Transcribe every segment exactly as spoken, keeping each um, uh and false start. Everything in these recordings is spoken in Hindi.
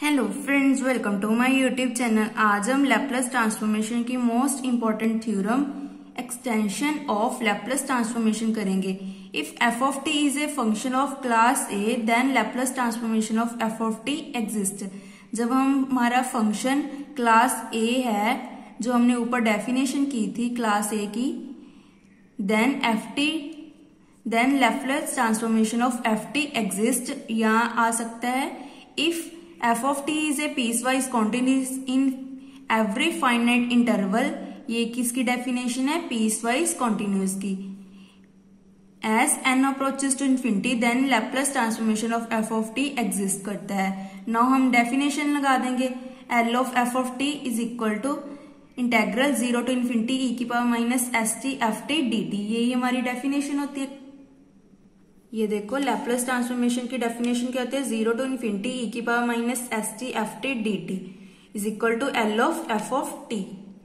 Hello friends, welcome to my YouTube channel. आज हम लैपलेस ट्रांसफॉर्मेशन की most important theorem extension of Laplace transformation करेंगे। If f of t is a function of class A then Laplace transformation of f of t exist. जब हम हमारा फंक्शन क्लास ए है, जो हमने ऊपर डेफिनेशन की थी क्लास ए की, then f t then Laplace transformation of f t exist. यहाँ आ सकता है if f of t is a piecewise continuous in every finite interval। ये किसकी डेफिनेशन है? piecewise continuous की। as n approaches to infinity then Laplace transformation of f of t exist करता है। now हम डेफिनेशन लगा देंगे L of f of t is equal to integral zero to infinity e की power minus s t f t d t. यही हमारी डेफिनेशन होती है। ये देखो, लैपलेस ट्रांसफॉर्मेशन की डेफिनेशन क्या होती है? जीरो टू इन्फिनिटी ई की power minus s t f t d t is equal to L of f of t.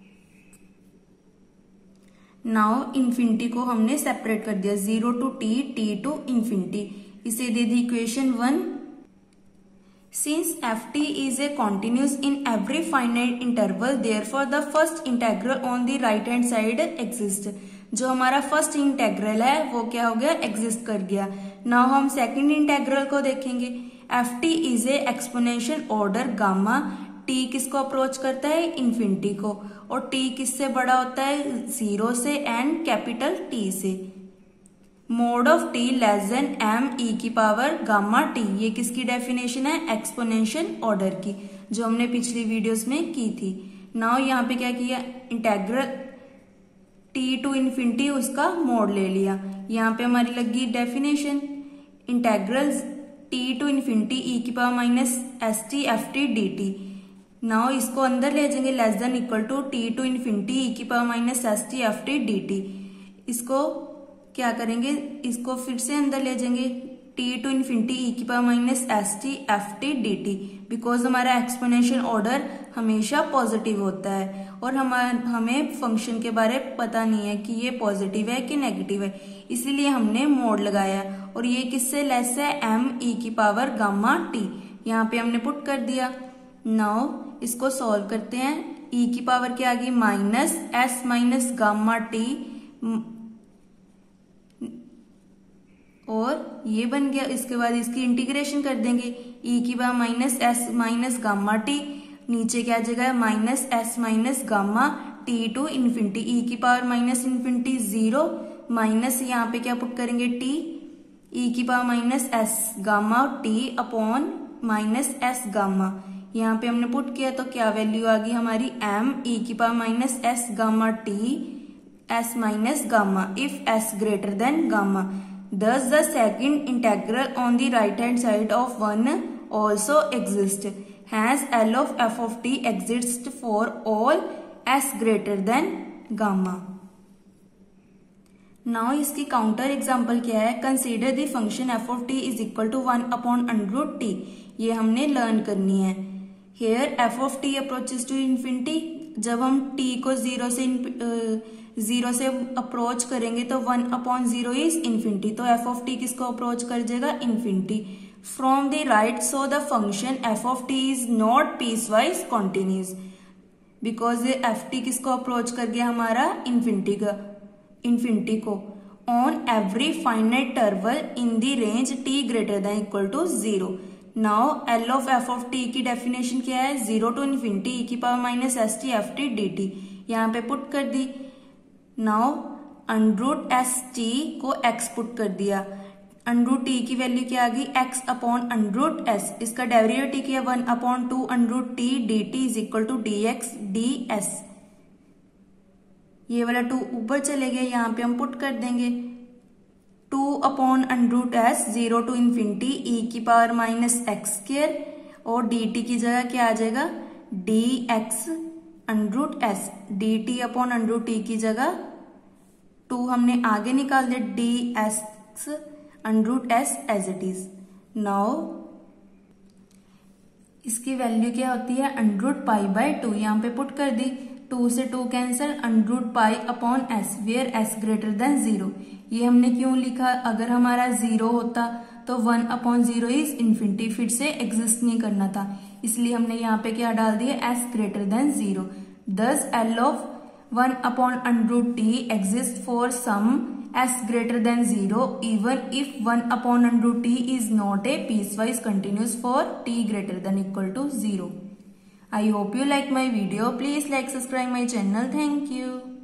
Now infinity को हमने सेपरेट कर दिया, zero to t, t to infinity. इसे दे दी equation one. Since f t is a continuous in every finite interval therefore the first integral on the right hand side exist. जो हमारा फर्स्ट इंटेग्रल है वो क्या हो गया? एग्जिस्ट कर गया। नाउ हम सेकंड इंटेग्रल को देखेंगे। F t is a exponential order gamma. T किसको अप्रोच करता है? इन्फिनिटी को। और टी किससे बड़ा होता है? जीरो से एंड कैपिटल टी से। Mod of t less than M e की पावर गामा टी। ये किसकी डेफिनेशन है? एक्सपोनेंशियल ऑर्डर की, जो हमने पिछली वीडियोस में की थी। नाउ यहाँ पे क्या किया? इंटेग्रल टी टू इन्फिनिटी उसका मोड ले लिया। यहाँ पे हमारी लगी definition integral t to infinity e की power minus s t f t d t. Now इसको अंदर ले जाएंगे, less than equal to t to infinity e की power minus s t f t d t. इसको क्या करेंगे? इसको फिर से अंदर ले जाएंगे, टी टू इन्फिनिटी ई की power minus s t f t d t. Because हमारा एक्सपोनेंशियल ऑर्डर हमेशा पॉजिटिव होता है और हम हमें फंक्शन के बारे में पता नहीं है कि ये पॉजिटिव है कि नेगेटिव है, इसीलिए हमने मोड लगाया। और ये किससे लेस है? एम ई की पावर गामा टी। यहाँ पे हमने पुट कर दिया। नाउ इसको सॉल्व करते हैं। ई की पावर क्या आ गई? Minus s minus gamma t, और ये बन गया। इसके बाद इसकी इंटीग्रेशन कर देंगे। ई की power minus s minus gamma t, नीचे क्या जगह? Minus s minus gamma t to infinity. E की power minus infinity zero, minus यहाँ पे क्या पुट करेंगे? टी ई की power minus s gamma t upon minus s gamma. यहाँ पे हमने पुट किया तो क्या वैल्यू आ गई हमारी? एम ई की power minus s gamma t s minus gamma if s greater than gamma. Thus the second integral on the right hand side of one also exists. Hence L of f of t exists for all s greater than gamma. Now इसकी काउंटर एग्जाम्पल क्या है? Consider the function f of t is equal to one upon under root t. ये हमने लर्न करनी है। Here f of t approaches to infinity. जब हम t को जीरो से जीरो से अप्रोच करेंगे तो one upon zero is infinity. तो एफ ऑफ टी किसको अप्रोच कर जाएगा? Infinity. From the right so the function f of t is not piecewise continuous. Because f t किसको अप्रोच कर गया हमारा? इन्फिनिटी का इन्फिनिटी को। On every finite interval in the range t greater than equal to zero. Now L of f of t की डेफिनेशन क्या है? जीरो टू इन्फिनिटी ई की power minus s t f t d t. यहाँ पे पुट कर दी। नाउ अंडरूट एस टी को एक्स पुट कर दिया। अंडरूट टी की वैल्यू क्या आ गई? X upon under root s. इसका डेरिवेटिव किया one upon two under root t d t is equal to d x d s. ये वाला टू ऊपर चले गए, यहाँ पे हम पुट कर देंगे two upon under root s zero to infinity e की पावर माइनस एक्स स्क्वायर, और डी टी की जगह क्या आ जाएगा? D x under root s. D t upon under root t की जगह टू हमने आगे निकाल दिया, d x under root s as it is. Now इसकी वैल्यू क्या होती है? Under root pi by two. यहाँ पे पुट कर दी। टू से two cancel, under root pi upon S where s greater than zero. ये हमने क्यों लिखा? अगर हमारा जीरो होता तो one upon zero is infinity, फिर से एग्जिस्ट नहीं करना था, इसलिए हमने यहाँ पे क्या डाल दिया, s greater than zero. Thus L of one upon under root t exist for some s greater than zero even if one upon under root t is not a piecewise continuous for t greater than equal to zero. I hope you like my video. Please like, subscribe my channel. Thank you.